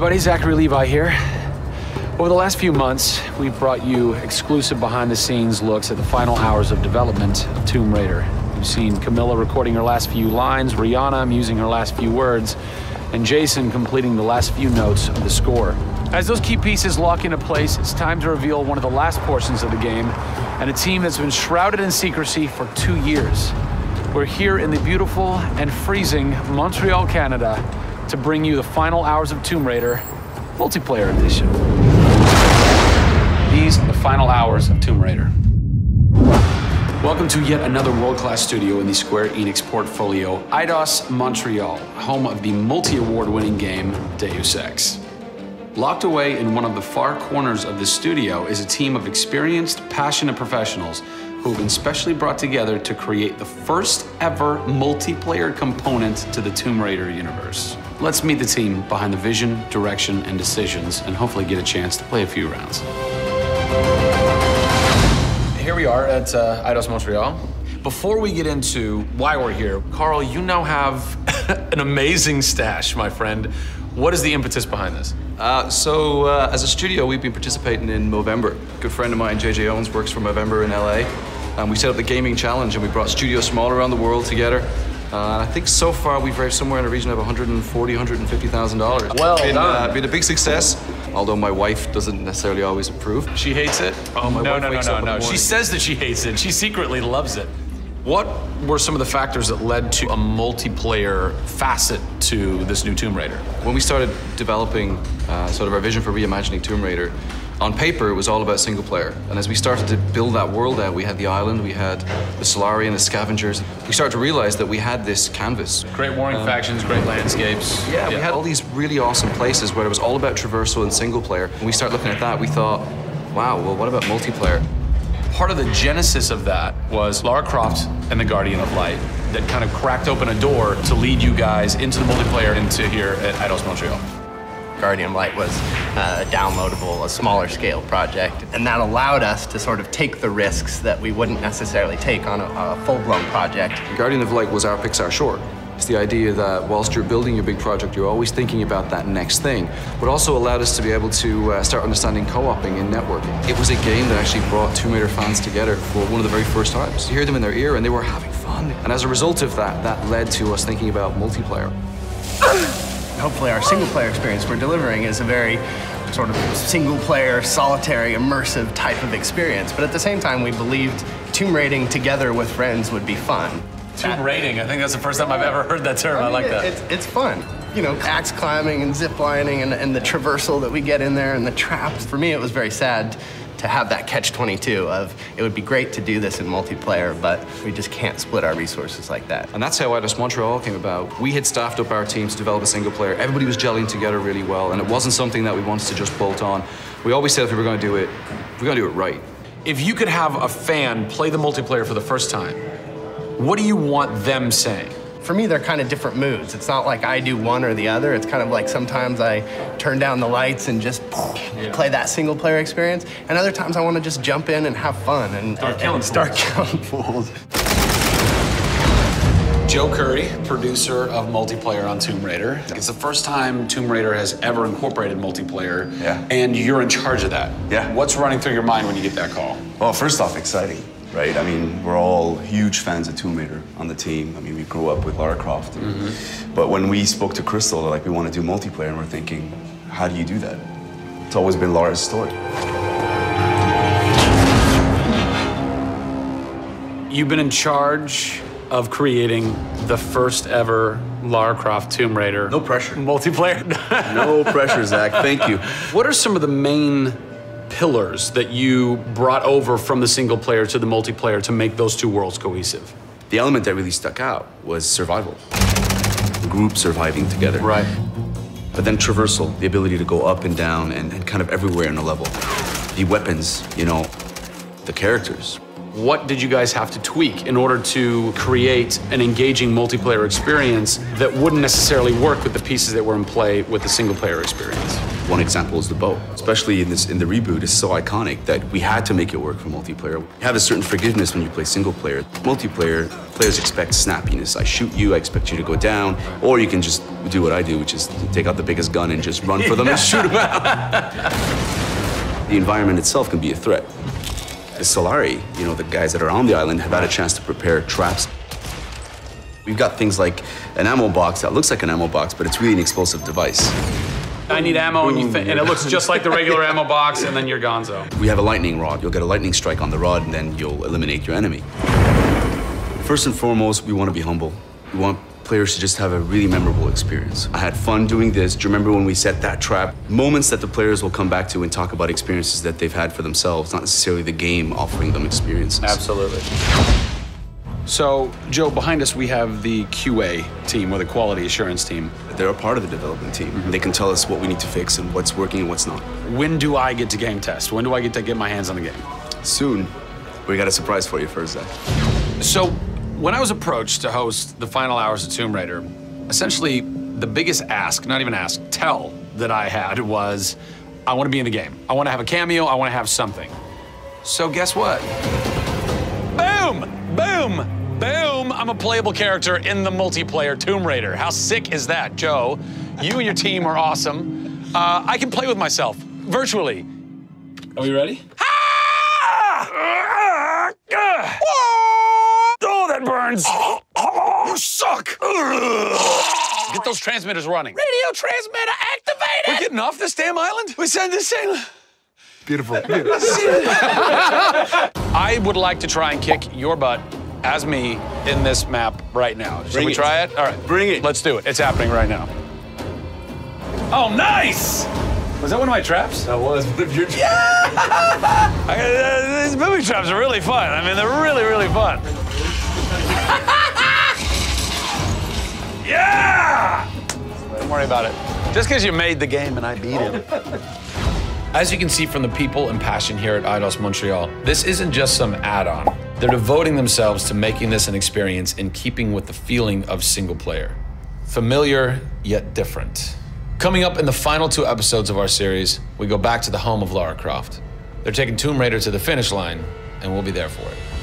everybody, Zachary Levi here. Over the last few months, we've brought you exclusive behind-the-scenes looks at the final hours of development of Tomb Raider. You've seen Camilla recording her last few lines, Rihanna musing her last few words, and Jason completing the last few notes of the score. As those key pieces lock into place, it's time to reveal one of the last portions of the game, and a team that's been shrouded in secrecy for 2 years. We're here in the beautiful and freezing Montreal, Canada, to bring you the final hours of Tomb Raider multiplayer edition. These are the final hours of Tomb Raider. Welcome to yet another world-class studio in the Square Enix portfolio, Eidos Montreal, home of the multi-award-winning game Deus Ex. Locked away in one of the far corners of the studio is a team of experienced, passionate professionals who have been specially brought together to create the first ever multiplayer component to the Tomb Raider universe. Let's meet the team behind the vision, direction, and decisions, and hopefully get a chance to play a few rounds. Here we are at Eidos Montreal. Before we get into why we're here, Carl, you now have an amazing stash, my friend. What is the impetus behind this? As a studio, we've been participating in Movember. A good friend of mine, JJ Owens, works for Movember in LA. And we set up the gaming challenge, and we brought studios from all around the world together. And I think so far we've raised somewhere in the region of $140,000, $150,000. Well done. Been a big success, although my wife doesn't necessarily always approve. She hates it? Oh, my wife wakes up in the morning. She says that she hates it. She secretly loves it. What were some of the factors that led to a multiplayer facet to this new Tomb Raider? When we started developing sort of our vision for reimagining Tomb Raider, on paper, it was all about single player. And as we started to build that world out, we had the island, we had the Solari and the scavengers. We started to realize that we had this canvas. Great warring factions, great landscapes. Yeah, we had all these really awesome places where it was all about traversal and single player. When we started looking at that, we thought, wow, well, what about multiplayer? Part of the genesis of that was Lara Croft and the Guardian of Light that kind of cracked open a door to lead you guys into the multiplayer into here at Eidos Montreal. Guardian of Light was a downloadable, a smaller scale project, and that allowed us to sort of take the risks that we wouldn't necessarily take on a full-blown project. Guardian of Light was our Pixar short. It's the idea that whilst you're building your big project, you're always thinking about that next thing, but also allowed us to be able to start understanding co-oping and networking. It was a game that actually brought Tomb Raider fans together for one of the very first times. You hear them in their ear and they were having fun. And as a result of that, that led to us thinking about multiplayer. Hopefully our single-player experience we're delivering is a very sort of single-player, solitary, immersive type of experience. But at the same time, we believed tomb raiding together with friends would be fun. Tomb raiding, I think that's the first time I've ever heard that term. I like that. It's fun. You know, axe climbing and zip lining and the traversal that we get in there and the traps. For me, it was very sad to have that catch-22 of it would be great to do this in multiplayer, but we just can't split our resources like that. And that's how Eidos Montreal came about. We had staffed up our team to develop a single player. Everybody was gelling together really well, and it wasn't something that we wanted to just bolt on. We always said if we were going to do it, we're going to do it right. If you could have a fan play the multiplayer for the first time, what do you want them saying? For me, they're kind of different moods. It's not like I do one or the other. It's kind of like sometimes I turn down the lights and just play that single player experience. And other times I want to just jump in and have fun and start killing fools. Joe Curry, producer of multiplayer on Tomb Raider. It's the first time Tomb Raider has ever incorporated multiplayer, and you're in charge of that. Yeah. What's running through your mind when you get that call? Well, first off, exciting, right? I mean, we're all huge fans of Tomb Raider on the team. I mean, we grew up with Lara Croft. But when we spoke to Crystal, like, we want to do multiplayer, and we're thinking, how do you do that? It's always been Lara's story. You've been in charge of creating the first ever Lara Croft Tomb Raider. No pressure. Multiplayer. No pressure, Zach. Thank you. What are some of the main pillars that you brought over from the single player to the multiplayer to make those two worlds cohesive? The element that really stuck out was survival. The group surviving together. Right. But then traversal, the ability to go up and down and kind of everywhere in a level. The weapons, you know, the characters. What did you guys have to tweak in order to create an engaging multiplayer experience that wouldn't necessarily work with the pieces that were in play with the single player experience? One example is the bow. Especially in the reboot, it's so iconic that we had to make it work for multiplayer. You have a certain forgiveness when you play single player. Multiplayer, players expect snappiness. I shoot you, I expect you to go down, or you can just do what I do, which is take out the biggest gun and just run for them and shoot them out. The environment itself can be a threat. The Solari, the guys that are on the island have had a chance to prepare traps. We've got things like an ammo box that looks like an ammo box, but it's really an explosive device. I need ammo, and it looks just like the regular ammo box, and then you're gonzo. We have a lightning rod. You'll get a lightning strike on the rod, and then you'll eliminate your enemy. First and foremost, we want to be humble. We want players to just have a really memorable experience. I had fun doing this. Do you remember when we set that trap? Moments that the players will come back to and talk about experiences that they've had for themselves, not necessarily the game offering them experiences. Absolutely. So, Joe, behind us we have the QA team, or the quality assurance team. They're a part of the development team. Mm-hmm. They can tell us what we need to fix and what's working and what's not. When do I get to game test? When do I get to get my hands on the game? Soon. We got a surprise for you first, Zach. So, when I was approached to host the final hours of Tomb Raider, essentially the biggest tell that I had was, I want to be in the game. I want to have a cameo, I want to have something. So guess what? Boom! Boom! Boom! I'm a playable character in the multiplayer Tomb Raider. How sick is that, Joe? You and your team are awesome. I can play with myself, virtually. Are we ready? Oh, that burns! You suck! Get those transmitters running. Radio transmitter activated! We're getting off this damn island? We send this thing. Beautiful. I would like to try and kick your butt as me in this map right now. Should we try it? All right. Bring it. Let's do it. It's happening right now. Oh, nice! Was that one of my traps? That was one of your traps. Yeah! These movie traps are really fun. I mean, they're really, really fun. Yeah! Don't worry about it. Just because you made the game and I beat him. As you can see from the people and passion here at Eidos Montreal, this isn't just some add-on. They're devoting themselves to making this an experience in keeping with the feeling of single player. Familiar, yet different. Coming up in the final 2 episodes of our series, we go back to the home of Lara Croft. They're taking Tomb Raider to the finish line, and we'll be there for it.